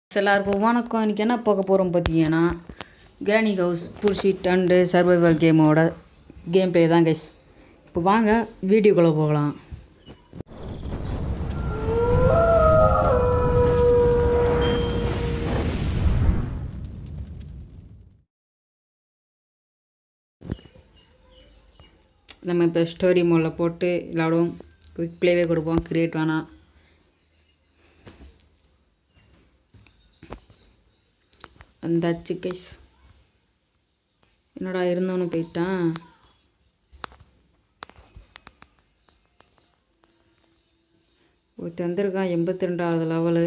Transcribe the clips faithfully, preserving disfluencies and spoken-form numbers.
எல்லாருக்கும் வணக்கம். இன்றைக்கி என்ன பார்க்க போகிறோம் பார்த்தீங்கன்னா, granny house pursuit and survival கேமோட கேம் ப்ளே தான் கைஸ். இப்போ வாங்க வீடியோக்குள்ளே போகலாம். நம்ம இப்போ ஸ்டோரி மோடில் போட்டு விளாடுவோம். குவிக் ப்ளேவே கொடுப்போம், கிரியேட் வேணாம். வந்தாச்சு கைஸ். என்னடா இருந்தவனு போயிட்டான். ஒருத்தர் வந்திருக்கான் எண்பத்தி ரெண்டாவது லெவலு.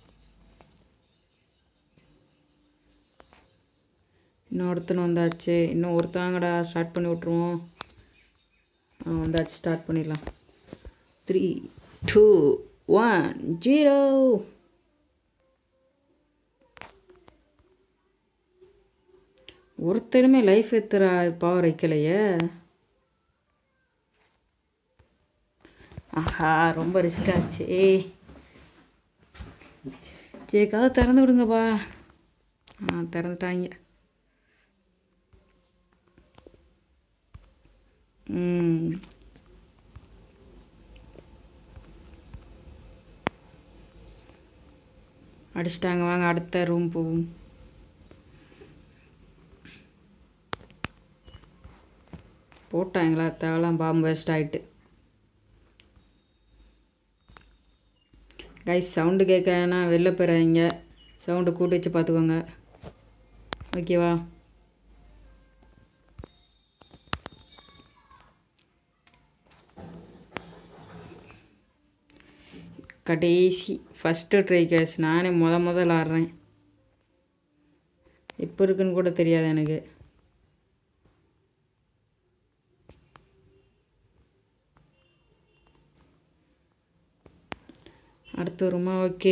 இன்னும் ஒருத்தன் வந்தாச்சு. இன்னும் ஒருத்தாங்கடா ஸ்டார்ட் பண்ணி விட்ருவோம். ஆ வந்தாச்சு, ஸ்டார்ட் பண்ணிடலாம். Three two one zero. ஒருத்தருமே லைஃப் எத்துறா பவர் வைக்கலையே. ஆஹா, ரொம்ப ரிஸ்க் ஆச்சு. சரி, கதை திறந்து விடுங்கப்பா. ஆ திறந்துட்டாங்க. ம் அடிச்சிட்டாங்க. வாங்க அடுத்த ரூம் போவோம். போட்டாங்களா தேவலாம் பாம்பு வேஸ்ட் ஆகிட்டு. கைஸ் சவுண்டு கேட்கனா வெளில போயிடாதீங்க. சவுண்டு கூட்டி வச்சு பார்த்துக்கோங்க, ஓகேவா? கடைசி ஃபஸ்ட்டு ட்ரை கேஸ். நானே முத முதல் ஆடுறேன். எப்போ இருக்குன்னு கூட தெரியாது எனக்கு. அடுத்து வருமா? ஓகே.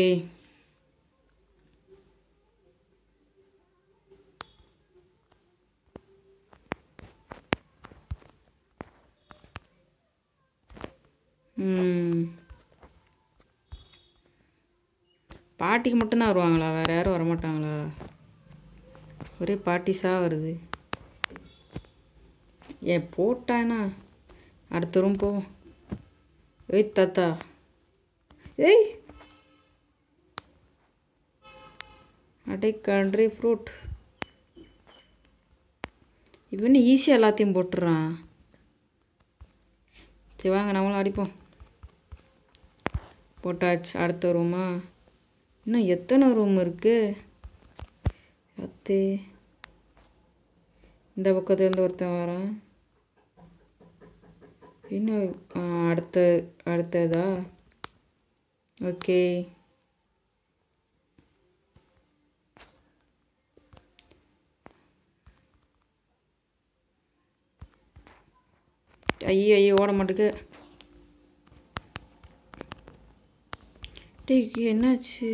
ம் பாட்டிக்கு மட்டும்தான் வருவாங்களா? வேறு யாரும் வரமாட்டாங்களா? ஒரே பாட்டிஸாக வருது. ஏன் போட்டானா? அடுத்த ரூம் போவோம். ஏய் தாத்தா, ஏய் அடை கண்ட்ரி ஃப்ரூட். இவனு ஈஸியாக எல்லாத்தையும் போட்டுறான். சரி வாங்க நம்மளும் அடிப்போம். போட்டாச்சு. அடுத்த ரூமா? இன்னும் எத்தனை ரூம் இருக்குது? அத்தே இந்த பக்கத்துலேருந்து ஒருத்தன் வரான். இன்னும் அடுத்த அடுத்ததா? ஓகே. ஐயோ ஐயோ ஓட மாட்டேக்கு. டேய் என்னாச்சு?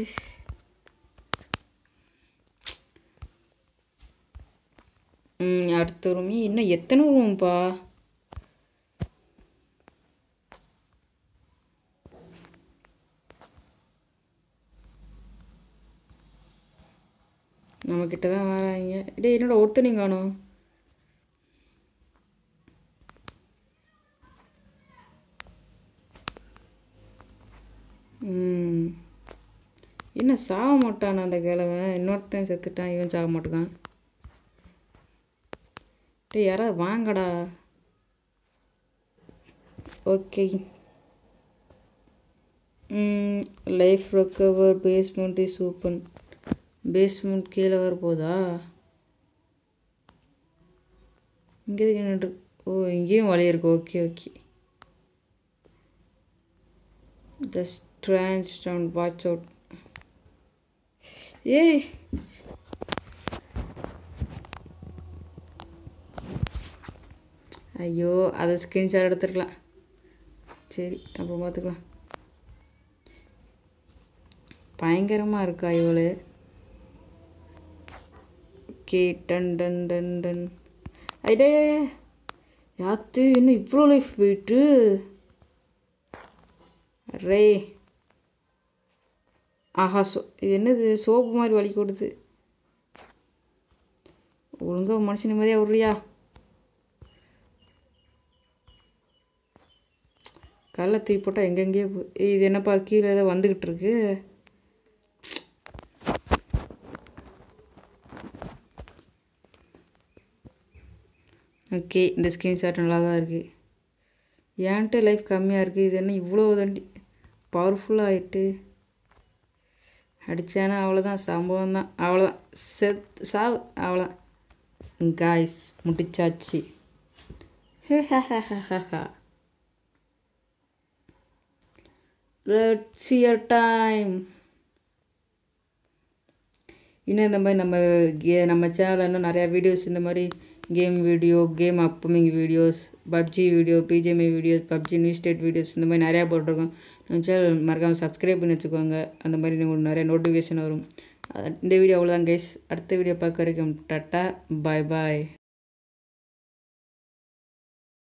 ம் அடுத்த ரூமே. இன்னும் எத்தனை ரூம்ப்பா? நம்மக்கிட்ட தான் வராங்க. டேய் என்னோட ஒருத்தனையும் காணோம். ம் என்ன சாக மாட்டான் அந்த கிழவன்? இன்னொருத்தன் செத்துட்டான், இவன் சாக மாட்டேக்கான். டேய் யாராவது வாங்கடா. ஓகே. ம் life recover. Basement is open. Basement கீழே வர போதா? இங்கே நின்று. ஓ இங்கேயும் வழி இருக்கு. Okay okay. The strange sound, watch out. ஏய் ஐயோ, அதை ஸ்க்ரீன்ஷாட் எடுத்துருக்கலாம். சரி அப்புறம் பார்த்துக்கலாம். பயங்கரமாக இருக்கா இவளு. Okay. Done done done done. ஐடே யாத்து இன்னும் இவ்வளோ லைஃப் போயிட்டு. அரே ஆஹா சோ இது என்னது சோப்பு மாதிரி வலி கொடுது. ஒழுங்கா மனுஷன் நிம்மதியாக விட்றியா? கல்லை தூக்கி போட்டால் எங்கெங்கேயோ போ. இது என்னப்பா கீழே ஏதோ வந்துக்கிட்டு இருக்கு. ஓகே இந்த ஸ்க்ரீன்ஷாட் நல்லா தான் இருக்குது. ஏன்ட்டு லைஃப் கம்மியாக இருக்குது. இது என்ன இவ்வளோ தண்டி பவர்ஃபுல்லாக ஆகிட்டு அடித்தானா அவ்வளோதான், சம்பவம் தான், அவ்வளோதான், செத் சாவு அவ்வளோதான். காய்ஸ் முடிச்சாச்சு. Let's see your time. இன்னும் இந்த மாதிரி நம்ம கே நம்ம சேனலில் இன்னும் நிறையா வீடியோஸ் இந்த மாதிரி game video, game upcoming videos, PUBG video, BGMI videos, PUBG new state videos இந்த மாதிரி நிறையா போட்டிருக்கோம். நம்ம சேனல் மறக்காமல் சப்ஸ்கிரைப் பண்ணி வச்சுக்கோங்க. அந்த மாதிரி உங்களுக்கு நிறைய நோட்டிஃபிகேஷன் வரும். இந்த வீடியோ அவ்வளோதான் கைஸ். அடுத்த வீடியோ பார்க்க வரைக்கும் டாட்டா பாய் பாய்.